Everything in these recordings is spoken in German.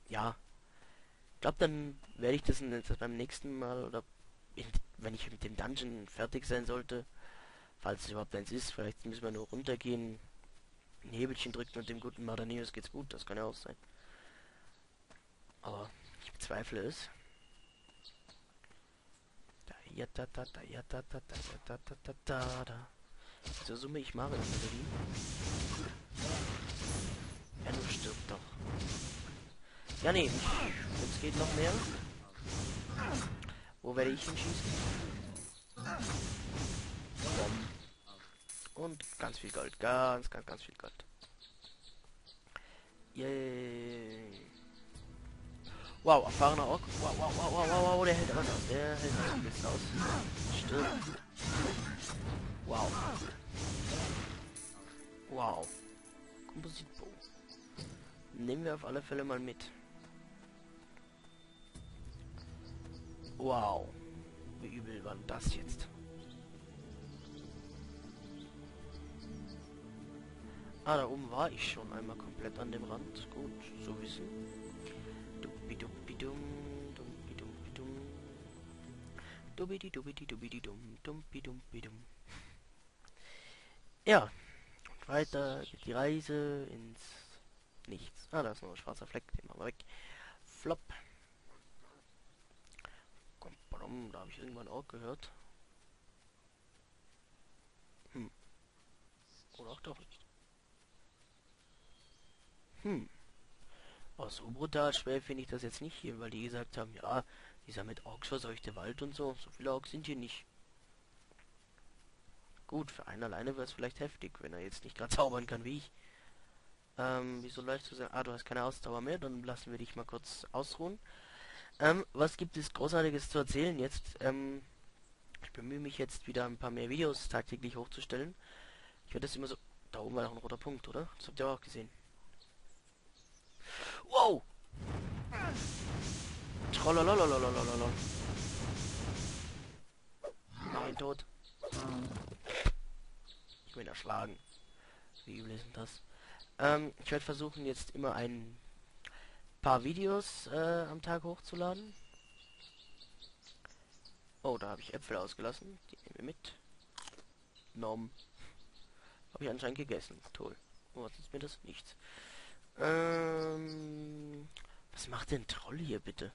ja, ich glaube, dann werde ich das jetzt beim nächsten Mal oder wenn ich mit dem Dungeon fertig sein sollte, falls es überhaupt eins ist, vielleicht müssen wir nur runtergehen, ein Hebelchen drücken und dem guten Mardaneus geht's gut, das kann ja auch sein. Aber ich bezweifle es. Da, ja, da, da, da, ja, da, da, da, da, da, da, da, da. So summe ich Mario-Melodie. Ja, nun stirbt doch. Ja, nee, es geht noch mehr. Wo werde ich hinschießen? Bom. Und ganz viel Gold. Ganz viel Gold. Yay. Wow, erfahrener Ork. Wow, der hält was aus. Der hält was ein bisschen aus. Stirbt. Wow. Wow. Kompositbogen. Nehmen wir auf alle Fälle mal mit. Wow. Wie übel war denn das jetzt? Ah, da oben war ich schon einmal komplett an dem Rand. Gut, so wissen. Duppidum, dumpidum. Dubbidi-dubbidi-dubbidi-dum, dumpidum. Ja, und weiter geht die Reise ins Nichts. Ah, da ist noch ein schwarzer Fleck, den machen wir weg. Flop. Komm, da habe ich irgendwann auch gehört. Hm, oder auch doch nicht. Hm, aber so brutal schwer finde ich das jetzt nicht hier, weil die gesagt haben, ja, dieser mit Orks verseuchte Wald und so. So viele Orks sind hier nicht. Gut, für einen alleine wäre es vielleicht heftig, wenn er jetzt nicht gerade zaubern kann wie ich. Wieso läufst du so? Ah, du hast keine Ausdauer mehr, dann lassen wir dich mal kurz ausruhen. Was gibt es Großartiges zu erzählen jetzt? Ich bemühe mich jetzt wieder ein paar mehr Videos tagtäglich hochzustellen. Ich werde das immer so... Da oben war noch ein roter Punkt, oder? Das habt ihr auch gesehen. Wow! Trollololololololol. Mach ihn tot. Ich will ihn erschlagen. Wie übel ist denn das? Ich werde versuchen, jetzt immer ein paar Videos am Tag hochzuladen. Oh, da habe ich Äpfel ausgelassen. Die nehmen wir mit. Nom. Habe ich anscheinend gegessen. Toll. Oh, was ist mir das? Nichts. Was macht denn Troll hier bitte?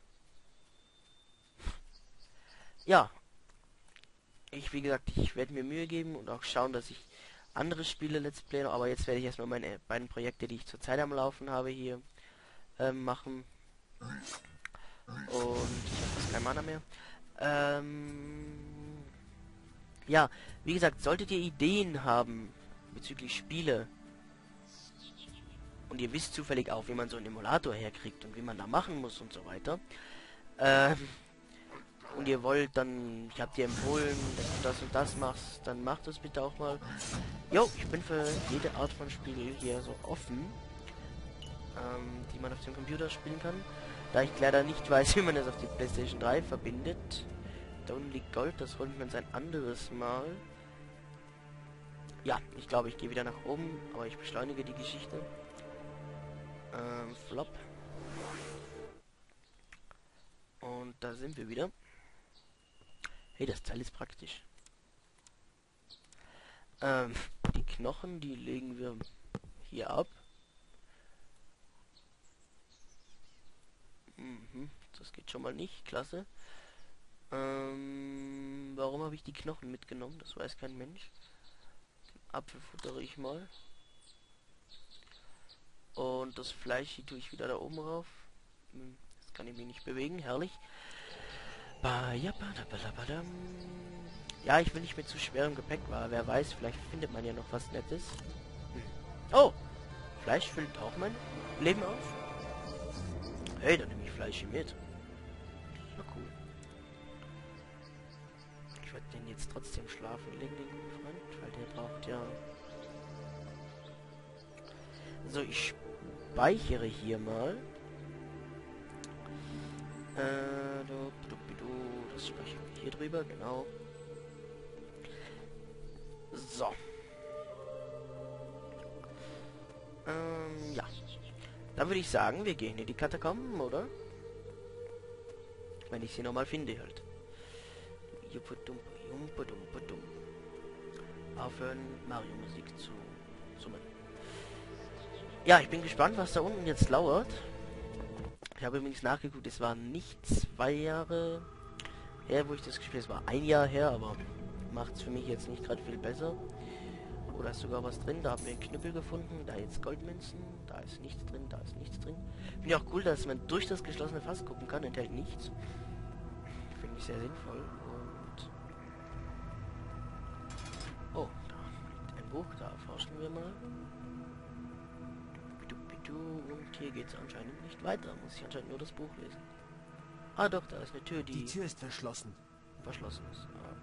Ja, wie gesagt, ich werde mir Mühe geben und auch schauen, dass ich andere Spiele Let's Playen, aber jetzt werde ich erstmal meine beiden Projekte, die ich zurzeit am Laufen habe, hier machen. Und ich habe fast kein Mana mehr. Ja, wie gesagt, solltet ihr Ideen haben bezüglich Spiele und ihr wisst zufällig auch, wie man so einen Emulator herkriegt und wie man da machen muss und so weiter, ähm, und ihr wollt dann, ich habe dir empfohlen, dass du das und das machst, dann macht das bitte auch mal. Jo, ich bin für jede Art von Spiel hier so offen, die man auf dem Computer spielen kann. Da ich leider nicht weiß, wie man es auf die PlayStation 3 verbindet. Da unten liegt Gold, das holen wir uns ein anderes Mal. Ja, ich glaube, ich gehe wieder nach oben, aber ich beschleunige die Geschichte. Flop. Und da sind wir wieder. Hey, das Teil ist praktisch. Die Knochen, die legen wir hier ab. Das geht schon mal nicht. Klasse. Warum habe ich die Knochen mitgenommen? Das weiß kein Mensch. Den Apfel futtere ich mal. Und das Fleisch tue ich wieder da oben rauf. Das kann ich mich nicht bewegen. Herrlich. Ja, ich will nicht mit zu schwerem Gepäck war. Wer weiß, vielleicht findet man ja noch was Nettes. Oh! Fleisch füllt auch mein Leben auf. Hey, dann nehme ich Fleisch hier mit. Na cool. Ich werde den jetzt trotzdem schlafen legen, den guten Freund, weil der braucht ja... So, ich speichere hier mal. Das speichern wir hier drüber, genau. So. Ja. Dann würde ich sagen, wir gehen in die Katakomben, oder? Wenn ich sie nochmal finde, halt. Aufhören, Mario-Musik zu summen. Ja, ich bin gespannt, was da unten jetzt lauert. Ich habe übrigens nachgeguckt, es waren nicht 2 Jahre her, wo ich das gespielt habe. Es war 1 Jahr her, aber macht es für mich jetzt nicht gerade viel besser. Oder ist sogar was drin? Da haben wir einen Knüppel gefunden, da jetzt Goldmünzen, da ist nichts drin, da ist nichts drin. Finde ich auch cool, dass man durch das geschlossene Fass gucken kann, enthält nichts. Finde ich sehr sinnvoll. Und oh, da liegt ein Buch, da forschen wir mal. Und hier geht es anscheinend nicht weiter. Muss ich anscheinend nur das Buch lesen. Ah doch, da ist eine Tür, Die Tür ist verschlossen. Verschlossen ist. Ah,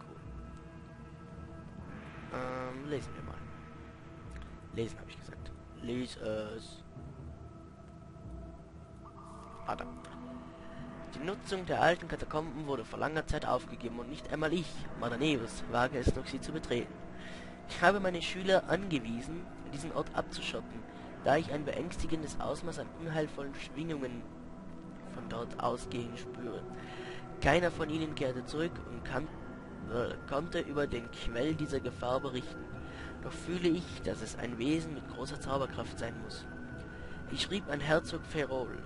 cool. Lesen wir mal. Lesen habe ich gesagt. Lies es. Ah, da. Die Nutzung der alten Katakomben wurde vor langer Zeit aufgegeben und nicht einmal ich, Madaneus, wage es noch, sie zu betreten. Ich habe meine Schüler angewiesen, diesen Ort abzuschotten, da ich ein beängstigendes Ausmaß an unheilvollen Schwingungen von dort ausgehen spüre. Keiner von ihnen kehrte zurück und konnte über den Quell dieser Gefahr berichten. Doch fühle ich, dass es ein Wesen mit großer Zauberkraft sein muss. Ich schrieb an Herzog Ferrol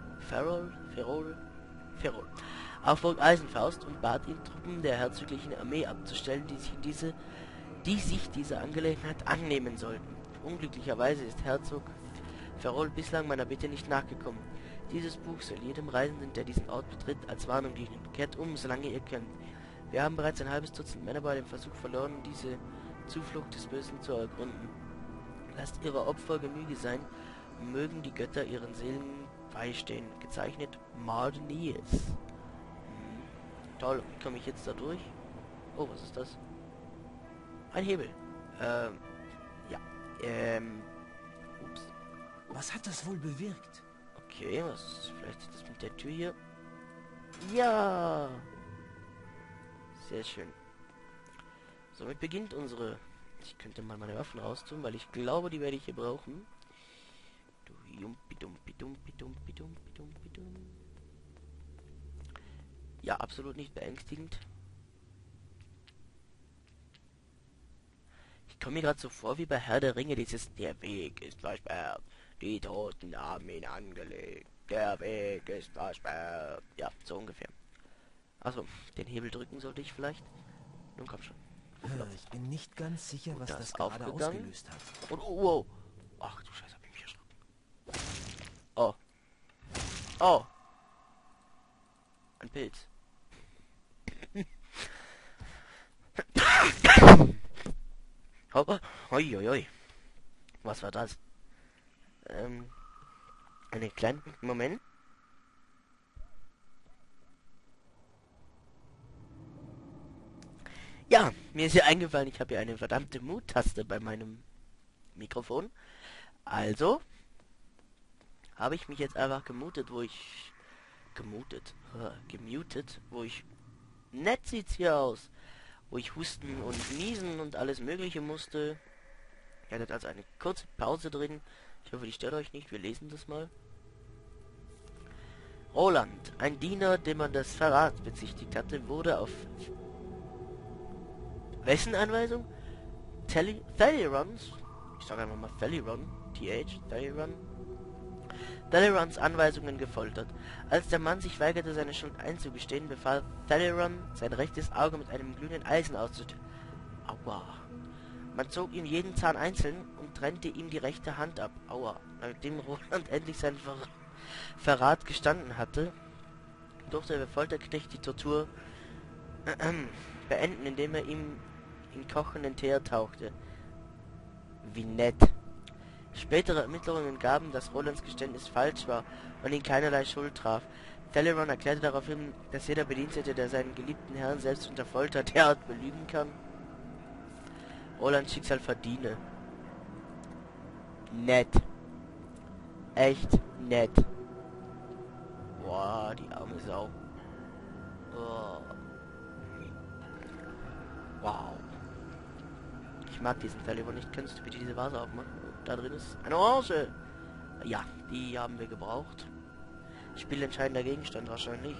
auf Burg Eisenfaust und bat ihn, Truppen der herzoglichen Armee abzustellen, die sich dieser Angelegenheit annehmen sollten. Unglücklicherweise ist Herzog Ferrol bislang meiner Bitte nicht nachgekommen. Dieses Buch soll jedem Reisenden, der diesen Ort betritt, als Warnung dienen. Kehrt um, solange ihr könnt. Wir haben bereits ein halbes Dutzend Männer bei dem Versuch verloren, diese Zuflucht des Bösen zu ergründen. Lasst ihrer Opfer Genüge sein, und mögen die Götter ihren Seelen beistehen. Gezeichnet Mardanius. Toll, wie komme ich jetzt da durch? Oh, was ist das? Ein Hebel. Ja. Ups. Was hat das wohl bewirkt? Okay, was ist vielleicht das mit der Tür hier? Ja! Sehr schön. Somit beginnt unsere... Ich könnte mal meine Waffen raustun, weil ich glaube, die werde ich hier brauchen. Ja, absolut nicht beängstigend. Ich komme mir gerade so vor wie bei Herr der Ringe, dieses Der Weg ist versperrt. Die Toten haben ihn angelegt. Der Weg ist versperrt. Ja, so ungefähr. Also, den Hebel drücken sollte ich vielleicht. Nun komm schon. Ich bin nicht ganz sicher, was das gerade gerade ausgelöst hat. Und oh, wow. Ach du Scheiße, hab ich mich erschrocken. Oh. Oh. Ein Pilz. Hoppa. Hoi, hoi, hoi. Was war das? Einen kleinen Moment. Ja, mir ist ja eingefallen, ich habe ja eine verdammte Mute-Taste bei meinem Mikrofon. Also habe ich mich jetzt einfach gemutet, gemutet, wo ich... Nett sieht's hier aus. Wo ich husten und niesen und alles mögliche musste. Ihr hattet also eine kurze Pause drin. Ich hoffe, die stört euch nicht. Wir lesen das mal. Roland, ein Diener, dem man das Verrat bezichtigt hatte, wurde auf... Wessen Anweisung? Thalyrons? Ich sage einfach mal Thalyron. Thalyron. Thalyrons Anweisungen gefoltert. Als der Mann sich weigerte, seine Schuld einzugestehen, befahl Thalyron, sein rechtes Auge mit einem glühenden Eisen auszutöten. Aua. Man zog ihm jeden Zahn einzeln und trennte ihm die rechte Hand ab. Aua. Nachdem Roland endlich seinen Verrat gestanden hatte, durfte der Folterknecht die Tortur beenden, indem er ihm in kochenden Teer tauchte. Wie nett. Spätere Ermittlungen gaben, dass Rolands Geständnis falsch war und ihn keinerlei Schuld traf. Thalyron erklärte daraufhin, dass jeder Bedienstete, der seinen geliebten Herrn selbst unter Folter derart belügen kann, Rolands Schicksal verdiene. Nett. Echt nett. Boah, die arme Sau. Oh. Wow. Ich mag diesen Thalyron nicht. Könntest du bitte diese Vase aufmachen? Da drin ist eine Orange. Ja, die haben wir gebraucht. Spielentscheidender Gegenstand wahrscheinlich.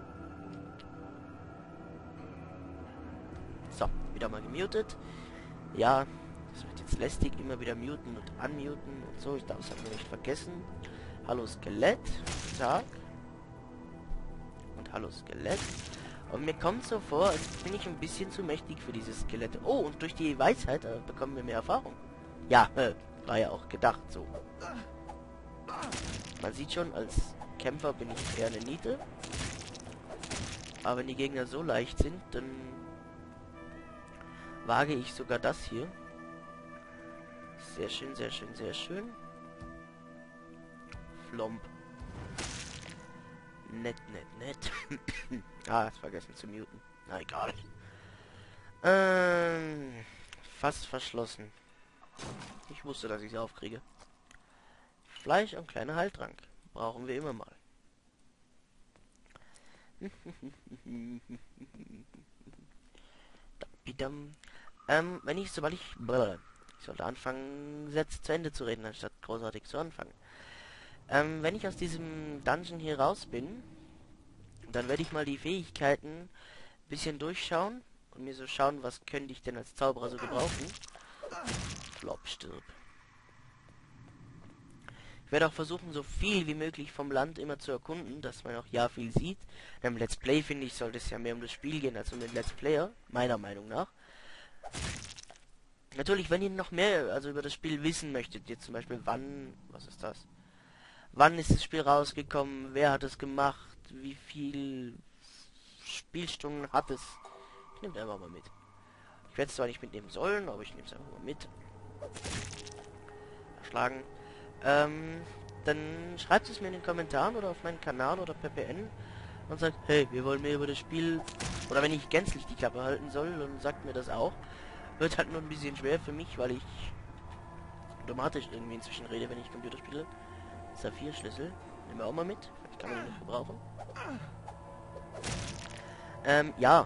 So, wieder mal gemutet. Ja, das wird jetzt lästig, immer wieder muten und unmuten und so. Ich darf es halt nur nicht vergessen. Hallo Skelett. Guten Tag. Und hallo Skelett. Und mir kommt so vor, als bin ich ein bisschen zu mächtig für diese Skelette. Oh, und durch die Weisheit bekommen wir mehr Erfahrung. Ja, war ja auch gedacht so. Man sieht schon, als Kämpfer bin ich eher eine Niete. Aber wenn die Gegner so leicht sind, dann wage ich sogar das hier. Sehr schön, sehr schön, sehr schön. Flomp. Nett, nett, nett. Ah, ist vergessen zu muten. Na egal. Fast verschlossen. Ich wusste, dass ich sie aufkriege. Fleisch und kleiner Heiltrank. Brauchen wir immer mal. Wenn ich, sobald ich... Ich sollte anfangen, Sätze zu Ende zu reden, anstatt großartig zu anfangen. Wenn ich aus diesem Dungeon hier raus bin, dann werde ich mal die Fähigkeiten ein bisschen durchschauen und mir so schauen, was könnte ich denn als Zauberer so gebrauchen. Flop, stirb. Ich werde auch versuchen, so viel wie möglich vom Land immer zu erkunden, dass man auch ja viel sieht. Beim Let's Play, finde ich, sollte es ja mehr um das Spiel gehen als um den Let's Player, meiner Meinung nach. Natürlich, wenn ihr noch mehr also über das Spiel wissen möchtet, jetzt zum Beispiel wann, was ist das? Wann ist das Spiel rausgekommen, wer hat es gemacht, wie viel Spielstunden hat es. Ich nehme es einfach mal mit. Ich werde es zwar nicht mitnehmen sollen, aber ich nehme es einfach mal mit. Erschlagen. Dann schreibt es mir in den Kommentaren oder auf meinen Kanal oder per PN und sagt, hey, wir wollen mehr über das Spiel. Oder wenn ich gänzlich die Klappe halten soll, dann sagt mir das auch. Wird halt nur ein bisschen schwer für mich, weil ich automatisch irgendwie inzwischen rede, wenn ich Computer spiele. Saphir-Schlüssel. Nehmen wir auch mal mit. Vielleicht kann man ihn noch gebrauchen. Ja.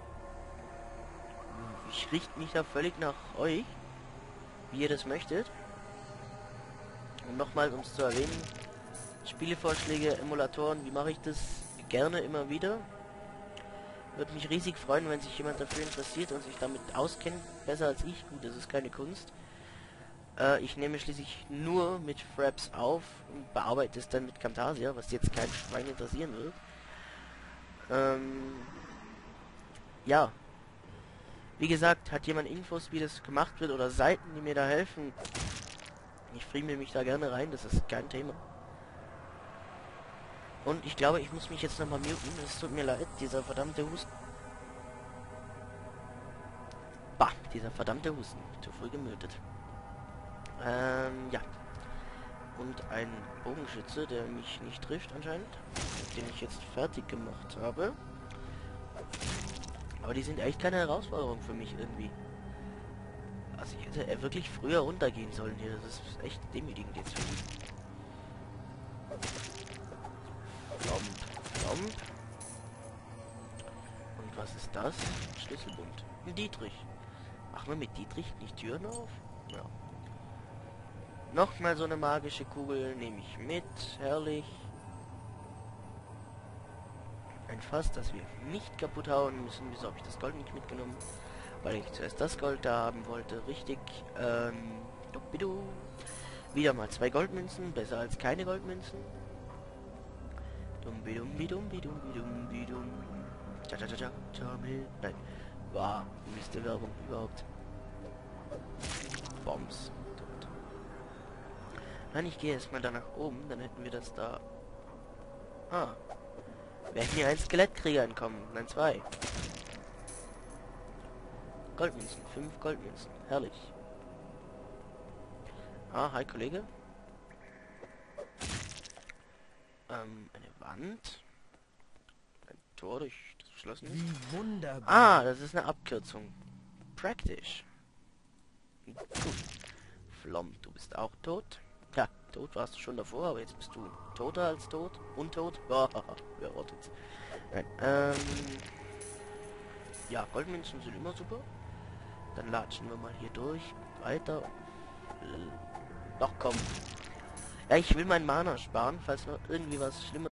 Ich richte mich da völlig nach euch, wie ihr das möchtet. Und nochmal, um es zu erwähnen, Spielevorschläge, Emulatoren, wie mache ich das? Gerne immer wieder. Würde mich riesig freuen, wenn sich jemand dafür interessiert und sich damit auskennt, besser als ich. Gut, das ist keine Kunst. Ich nehme schließlich nur mit Fraps auf und bearbeite es dann mit Camtasia, was jetzt kein Schwein interessieren wird. Ja. Wie gesagt, hat jemand Infos, wie das gemacht wird oder Seiten, die mir da helfen? Ich friemel mich da gerne rein, das ist kein Thema. Und ich glaube, ich muss mich jetzt nochmal muten. Es tut mir leid, dieser verdammte Husten. Bah, dieser verdammte Husten. Zu früh gemutet. Ja. Und ein Bogenschütze, der mich nicht trifft anscheinend. Den ich jetzt fertig gemacht habe. Aber die sind echt keine Herausforderung für mich irgendwie. Also ich hätte wirklich früher runtergehen sollen hier. Das ist echt demütigend jetzt für mich. Flomp, flomp. Und was ist das? Schlüsselbund. Ein Dietrich. Machen wir mit Dietrich nicht Türen auf? Ja. Nochmal so eine magische Kugel nehme ich mit. Herrlich. Ein Fass, das wir nicht kaputt hauen müssen. Wieso habe ich das Gold nicht mitgenommen? Weil ich zuerst das Gold da haben wollte. Richtig. Dupidu. Wieder mal 2 Goldmünzen. Besser als keine Goldmünzen. Dumbidum. Nein. Wow, nächste Werbung überhaupt. Bombs. Tot. Nein, ich gehe erstmal da nach oben, dann hätten wir das da. Ah. Wäre hier ein Skelettkrieger entkommen. Nein, 2. Goldmünzen. 5 Goldmünzen. Herrlich. Ah, hi Kollege. Eine Wand. Ein Tor, durch das verschlossen ist. Wie wunderbar. Ah, das ist eine Abkürzung. Praktisch. Gut. Flom, du bist auch tot. Ja, tot warst du schon davor, aber jetzt bist du toter als tot. Untot. Wer rottet's? Nein, ja, Goldmünzen sind immer super. Dann latschen wir mal hier durch. Weiter. Doch, komm. Ja, ich will mein Mana sparen, falls noch irgendwie was Schlimmes